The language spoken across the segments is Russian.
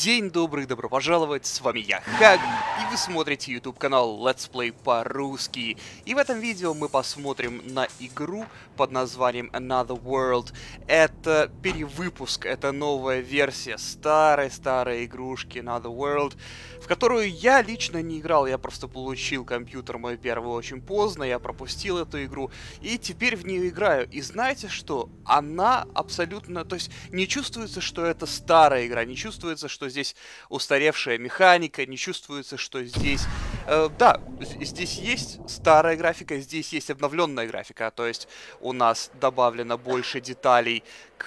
День добрый, добро пожаловать, с вами я, Хаг, и вы смотрите YouTube канал Let's Play по-русски. И в этом видео мы посмотрим на игру под названием Another World. Это перевыпуск, это новая версия старой игрушки Another World, в которую я лично не играл, я просто получил компьютер мой первый очень поздно, я пропустил эту игру, и теперь в нее играю. И знаете что? Она абсолютно, то есть не чувствуется, что это старая игра, не чувствуется, что здесь устаревшая механика, не чувствуется, что здесь... да, здесь есть старая графика, здесь есть обновленная графика, то есть у нас добавлено больше деталей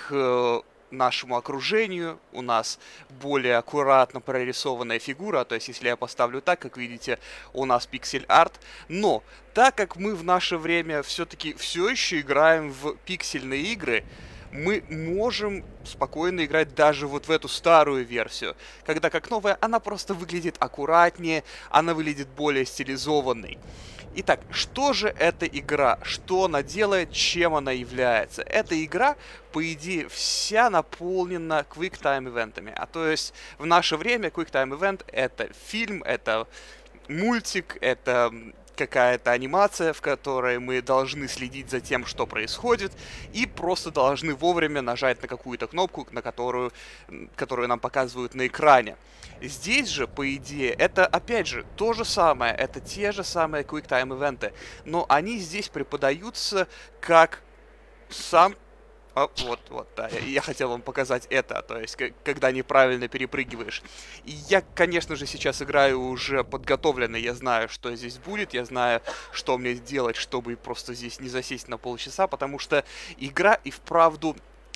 к нашему окружению, у нас более аккуратно прорисованная фигура, то есть если я поставлю так, как видите, у нас пиксель-арт, но так как мы в наше время все-таки все еще играем в пиксельные игры, мы можем спокойно играть даже вот в эту старую версию, когда как новая она просто выглядит аккуратнее, она выглядит более стилизованной. Итак, что же эта игра? Что она делает? Чем она является? Эта игра, по идее, вся наполнена QuickTime-ивентами. А то есть в наше время QuickTime-ивент — это фильм, это мультик, это какая-то анимация, в которой мы должны следить за тем, что происходит, и просто должны вовремя нажать на какую-то кнопку, которую нам показывают на экране. Здесь же, по идее, это, опять же, то же самое, это те же самые QuickTime ивенты, но они здесь преподаются как сам... Вот, да, я хотел вам показать это, то есть, когда неправильно перепрыгиваешь. И я, конечно же, сейчас играю уже подготовленно, я знаю, что здесь будет, я знаю, что мне делать, чтобы просто здесь не засесть на полчаса, потому что игра и вправду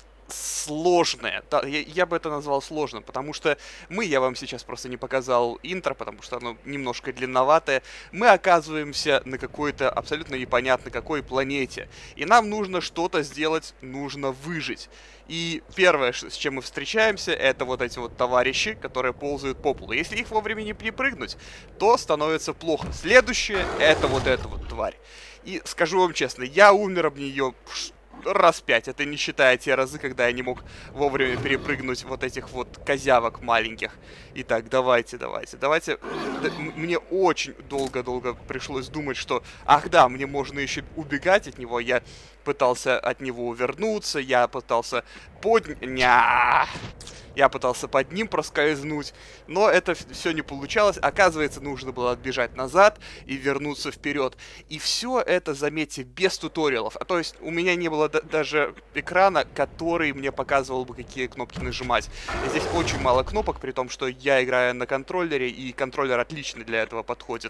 сложная. Да, я бы это назвал сложным, потому что я вам сейчас просто не показал интро, потому что оно немножко длинноватое. Мы оказываемся на какой-то абсолютно непонятно какой планете, и нам нужно что-то сделать, нужно выжить. И первое, с чем мы встречаемся, это вот эти вот товарищи, которые ползают по полу. Если их вовремя не перепрыгнуть, то становится плохо. Следующее, это вот эта вот тварь. И скажу вам честно, я умер об нее раз 5, это не считая те разы, когда я не мог вовремя перепрыгнуть вот этих вот козявок маленьких. Итак, давайте. Мне очень долго пришлось думать, что, ах да, мне можно еще убегать от него. Я пытался от него увернуться, я пытался под ним проскользнуть, но это все не получалось. Оказывается, нужно было отбежать назад и вернуться вперед. И все это, заметьте, без туториалов. А то есть у меня не было даже экрана, который мне показывал бы, какие кнопки нажимать. Здесь очень мало кнопок, при том, что я играю на контроллере, и контроллер отлично для этого подходит.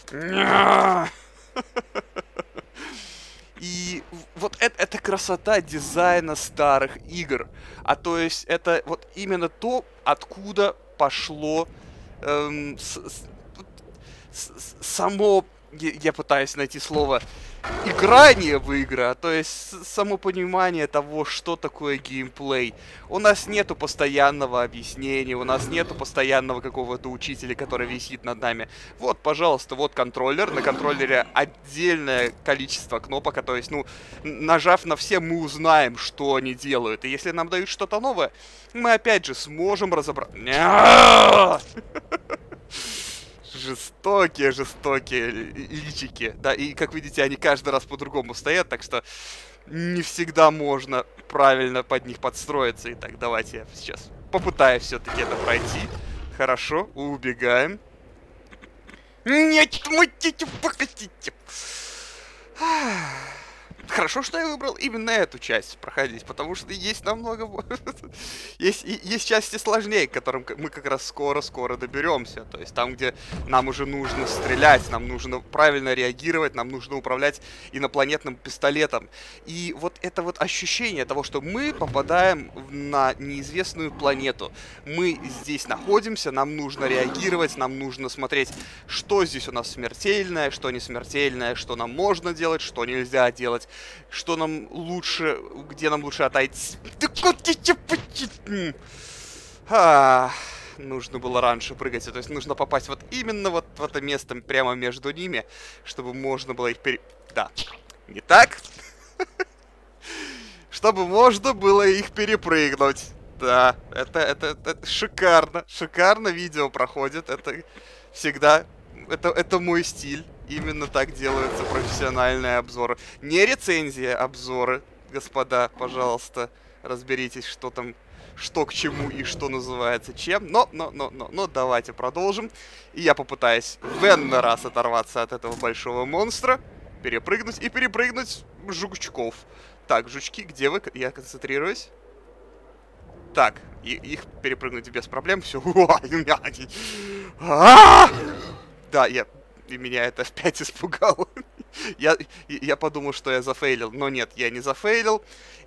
И вот это красота дизайна старых игр. А то есть это вот именно то, откуда пошло само, я пытаюсь найти слово, играние в игры, то есть само понимание того, что такое геймплей. У нас нету постоянного объяснения, у нас нету постоянного какого-то учителя, который висит над нами. Вот, пожалуйста, вот контроллер. На контроллере отдельное количество кнопок, то есть, нажав на все, мы узнаем, что они делают. И если нам дают что-то новое, мы опять же сможем разобраться. Жестокие личики. Да, и как видите, они каждый раз по-другому стоят, так что не всегда можно правильно под них подстроиться. Итак, давайте я сейчас попытаюсь все-таки это пройти. Хорошо, убегаем. Нет, погодите. Хорошо, что я выбрал именно эту часть проходить, потому что есть намного... есть части сложнее, к которым мы как раз скоро доберемся. То есть там, где нам уже нужно стрелять, нам нужно правильно реагировать, нам нужно управлять инопланетным пистолетом. И вот это вот ощущение того, что мы попадаем на неизвестную планету. Мы здесь находимся, нам нужно реагировать, нам нужно смотреть, что здесь у нас смертельное, что не смертельное, что нам можно делать, что нельзя делать. Что нам лучше, где нам лучше отойти. Нужно было раньше прыгать, то есть нужно попасть вот именно вот в это место прямо между ними, чтобы можно было их Да, не так? Чтобы можно было их перепрыгнуть. Да, это шикарно. Шикарно видео проходит. Это всегда... Это мой стиль. Именно так делаются профессиональные обзоры. Не рецензия, обзоры. Господа, пожалуйста, разберитесь, что там, что к чему и что называется чем. Но, давайте продолжим. И я попытаюсь в n раз оторваться от этого большого монстра. Перепрыгнуть и перепрыгнуть жучков. Так, жучки, где вы? Я концентрируюсь. Так, их перепрыгнуть без проблем. Все. Да, и меня это опять испугало. Я подумал, что я зафейлил, но нет, я не зафейлил.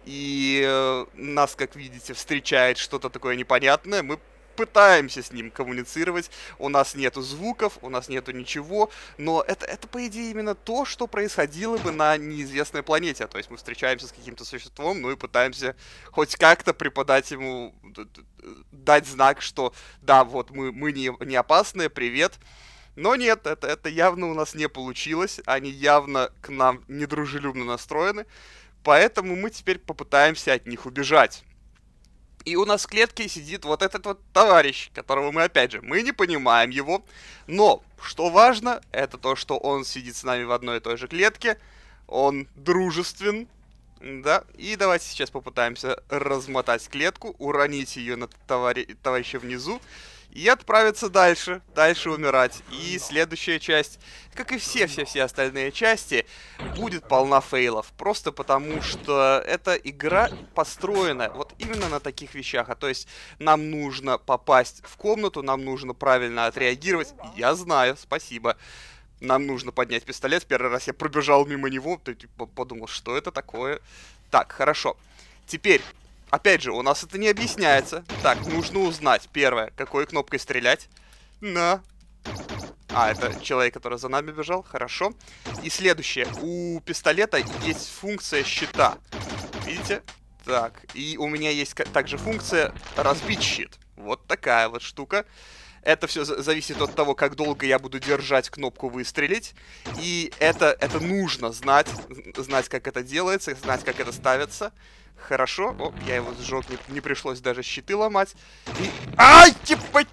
И нас, как видите, встречает что-то такое непонятное. Мы пытаемся с ним коммуницировать. У нас нету звуков, у нас нету ничего. Но это по идее, именно то, что происходило бы на неизвестной планете. То есть мы встречаемся с каким-то существом, ну и пытаемся хоть как-то преподать ему, дать знак, что да, вот мы не опасные, привет. Но нет, это явно у нас не получилось. Они явно к нам недружелюбно настроены. Поэтому мы теперь попытаемся от них убежать. И у нас в клетке сидит вот этот вот товарищ, которого мы, опять же, мы не понимаем его. Но, что важно, это то, что он сидит с нами в одной и той же клетке. Он дружествен. Да, и давайте сейчас попытаемся размотать клетку, уронить ее на товарища внизу. И отправиться дальше, умирать. И следующая часть, как и все остальные части, будет полна фейлов. Просто потому, что эта игра построена вот именно на таких вещах. А то есть нам нужно попасть в комнату, нам нужно правильно отреагировать. Я знаю, спасибо. Нам нужно поднять пистолет. Первый раз я пробежал мимо него, подумал, что это такое. Так, хорошо. Теперь... Опять же, у нас это не объясняется. Так, нужно узнать, первое, какой кнопкой стрелять. На. А, это человек, который за нами бежал. Хорошо. И следующее. У пистолета есть функция щита. Видите? Так, и у меня есть также функция разбить щит. Вот такая вот штука. Это все зависит от того, как долго я буду держать кнопку выстрелить. И это нужно знать, как это делается, знать, как это ставится. Хорошо. О, я его сжег, не пришлось даже щиты ломать. И... Ай, типа.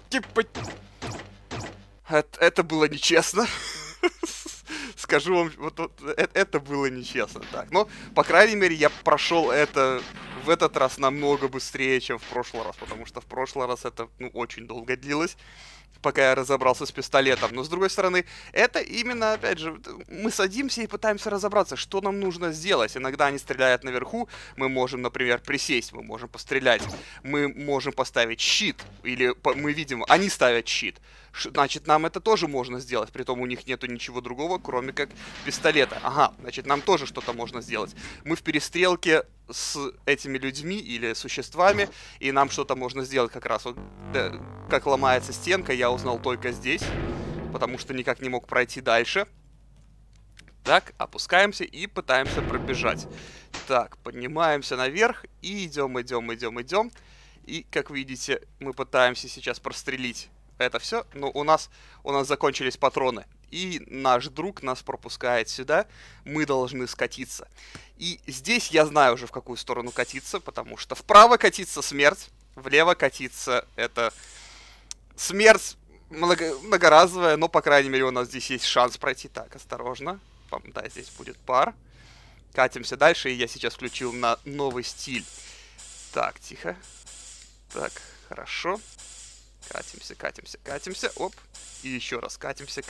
Это было нечестно. Скажу вам, это было нечестно. Так, но, по крайней мере, я прошел это в этот раз намного быстрее, чем в прошлый раз. Потому что в прошлый раз это, очень долго длилось, пока я разобрался с пистолетом. Но, с другой стороны, это именно, опять же, мы садимся и пытаемся разобраться, что нам нужно сделать. Иногда они стреляют наверху, мы можем, например, присесть, мы можем пострелять, мы можем поставить щит, или мы видим, они ставят щит. Значит, нам это тоже можно сделать, притом у них нету ничего другого, кроме как пистолета. Ага, значит, нам тоже что-то можно сделать. Мы в перестрелке с этими людьми или существами, и нам что-то можно сделать как раз. Вот, как ломается стенка, я узнал только здесь, потому что никак не мог пройти дальше. Так, опускаемся и пытаемся пробежать. Так, поднимаемся наверх и идем. И, как видите, мы пытаемся сейчас прострелить это все, но у нас закончились патроны. И наш друг нас пропускает сюда. Мы должны скатиться. И здесь я знаю уже, в какую сторону катиться, потому что вправо катиться смерть, влево катиться это смерть многоразовая, но, по крайней мере, у нас здесь есть шанс пройти. Так, осторожно. Да, здесь будет пар. Катимся дальше, и я сейчас включил на новый стиль. Так, тихо. Так, хорошо. Катимся. Оп. И еще раз катимся.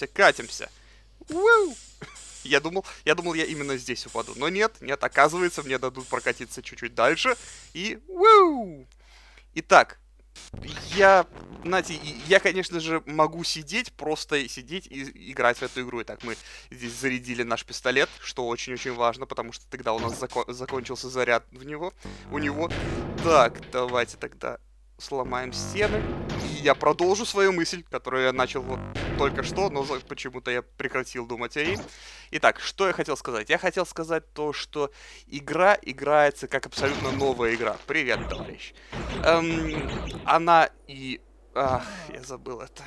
Уу! Я думал, я именно здесь упаду. Но нет, оказывается, мне дадут прокатиться чуть-чуть дальше. И... Уу! Итак, знаете, я, конечно же, могу просто сидеть и играть в эту игру. Итак, мы здесь зарядили наш пистолет, что очень-очень важно, потому что тогда у нас закончился заряд у него. Так, давайте тогда сломаем стены. И я продолжу свою мысль, которую я начал вот только что, но почему-то я прекратил думать о ней. Итак, что я хотел сказать? Я хотел сказать то, что игра играется как абсолютно новая игра. Привет, товарищ. Она и... Ах, я забыл это.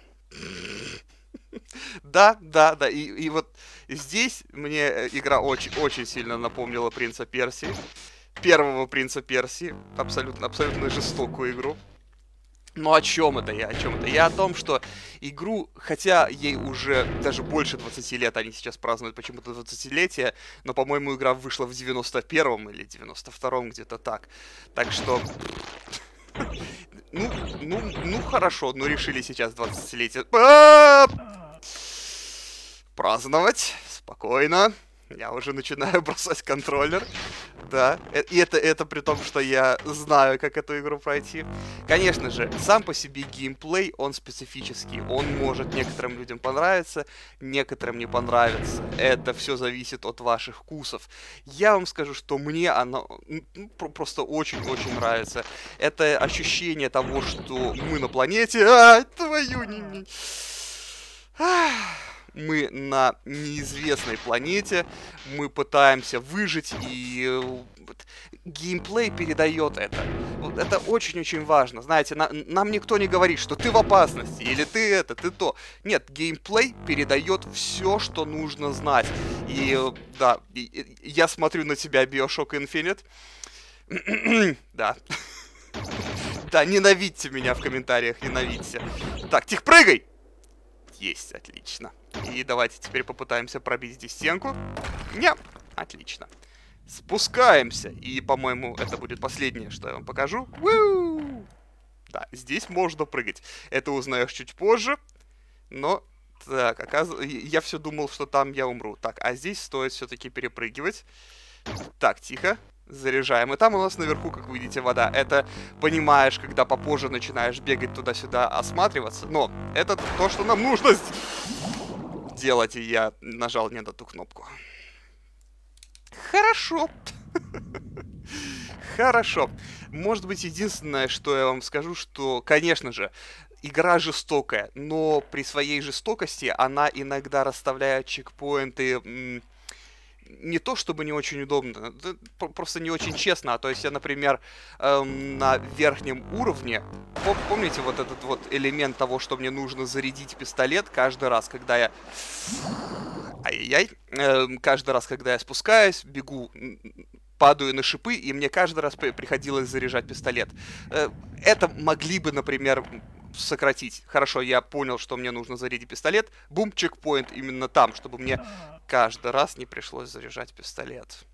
Да. И вот здесь мне игра очень сильно напомнила «Принца Персии». первого Принца Персии. Абсолютно жестокую игру. Но о чем это я? О чем это? Я о том, что игру, хотя ей уже даже больше 20 лет, они сейчас празднуют почему-то 20-летие, но, по-моему, игра вышла в 91-м или 92-м, где-то так. Так что... Ну, хорошо, но решили сейчас 20-летие праздновать. Спокойно. Я уже начинаю бросать контроллер. Да, и это при том, что я знаю, как эту игру пройти. Конечно же, сам по себе геймплей, он специфический. Он может некоторым людям понравиться, некоторым не понравится. Это все зависит от ваших вкусов. Я вам скажу, что мне оно просто очень-очень нравится. Это ощущение того, что мы на планете... Мы на неизвестной планете, мы пытаемся выжить, и геймплей передает это. Вот это очень-очень важно. Знаете, нам никто не говорит, что ты в опасности, или ты то. Нет, геймплей передает все, что нужно знать. И да, я смотрю на тебя, Bioshock Infinite. Да. Да, ненавидьте меня в комментариях, ненавидьте. Так, тихо, прыгай! Есть, отлично. И давайте теперь попытаемся пробить здесь стенку. Не, отлично. Спускаемся. И, по-моему, это будет последнее, что я вам покажу. Да, здесь можно прыгать. Это узнаешь чуть позже. Но, так, оказывается, я все думал, что там я умру. Так, а здесь стоит все-таки перепрыгивать. Так, тихо. Заряжаем. И там у нас наверху, как вы видите, вода. Это понимаешь, когда попозже начинаешь бегать туда-сюда, осматриваться. Но это то, что нам нужно делать. И я нажал не на ту кнопку. Хорошо. Хорошо. Может быть, единственное, что я вам скажу, что, конечно же, игра жестокая. Но при своей жестокости она иногда расставляет чекпоинты... Не то чтобы не очень удобно, просто не очень честно. То есть я, например, на верхнем уровне, помните вот этот вот элемент того, что мне нужно зарядить пистолет каждый раз, когда я... Ай-яй-яй. Каждый раз, когда я спускаюсь, бегу, падаю на шипы, и мне каждый раз приходилось заряжать пистолет. Это могли бы, например... сократить. Хорошо, я понял, что мне нужно зарядить пистолет. Бум, чекпоинт именно там, чтобы мне каждый раз не пришлось заряжать пистолет.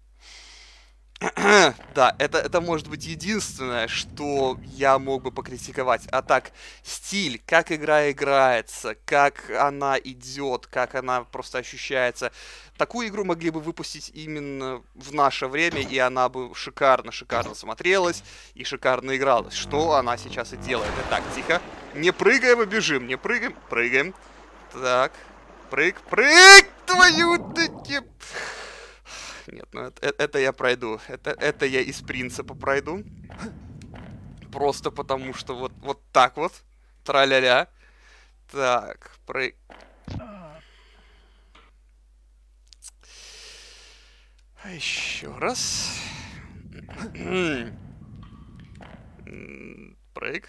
Да, это может быть единственное, что я мог бы покритиковать. А так, стиль, как игра играется, как она идет, как она просто ощущается. Такую игру могли бы выпустить именно в наше время, и она бы шикарно смотрелась и шикарно игралась. Что она сейчас и делает. Итак, тихо. Не прыгаем, а бежим. Не прыгаем, прыгаем. Так, прыг, твою-таки... Нет, ну это я пройду. Это я из принципа пройду. Просто потому, что вот так вот. Тра-ля-ля. Так, еще раз. Прыг.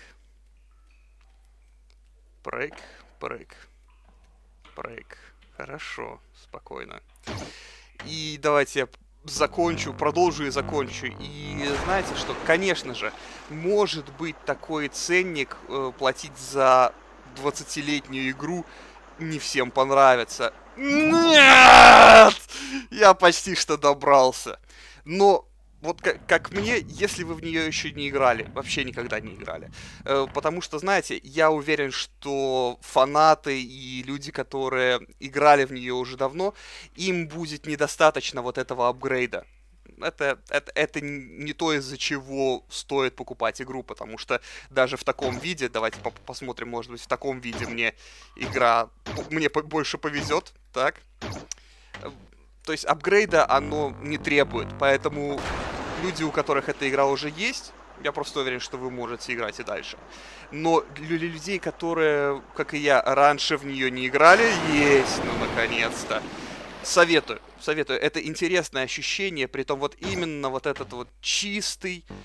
Прыг. Хорошо, спокойно. И давайте я продолжу и закончу. И знаете что, конечно же, может быть такой ценник платить за 20-летнюю игру не всем понравится. Нет! Я почти что добрался. Но вот как мне, если вы в нее еще не играли, вообще никогда не играли. Потому что, знаете, я уверен, что фанаты и люди, которые играли в нее уже давно, им будет недостаточно вот этого апгрейда. Это не то, из-за чего стоит покупать игру, потому что даже в таком виде, давайте посмотрим, может быть, в таком виде мне больше повезет, так? То есть апгрейда оно не требует, поэтому люди, у которых эта игра уже есть, я просто уверен, что вы можете играть и дальше. Но для людей, которые, как и я, раньше в нее не играли, есть, ну, наконец-то. Советую. Это интересное ощущение, притом вот именно вот этот вот чистый,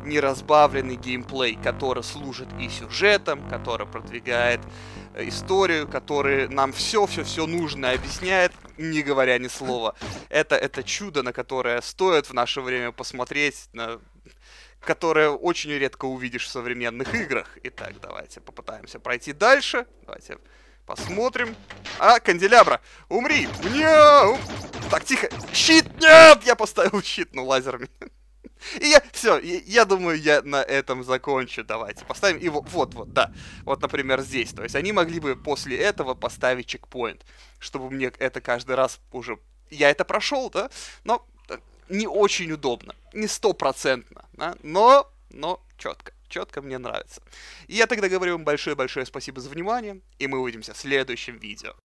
неразбавленный геймплей, который служит и сюжетом, который продвигает историю, который нам все нужно объясняет, не говоря ни слова. Это чудо, на которое стоит в наше время посмотреть, которое очень редко увидишь в современных играх. Итак, давайте попытаемся пройти дальше. Давайте посмотрим. Канделябра, умри! Мяу! Так, тихо. Щит! Нет! Я поставил щит, ну, лазерами. И я думаю, я на этом закончу. Давайте поставим его, вот, да. Вот, например, здесь. То есть они могли бы после этого поставить чекпоинт, чтобы мне это каждый раз уже... Я это прошел, да? Но не очень удобно. Не стопроцентно, да? Но четко мне нравится. И я тогда говорю вам большое-большое спасибо за внимание, и мы увидимся в следующем видео.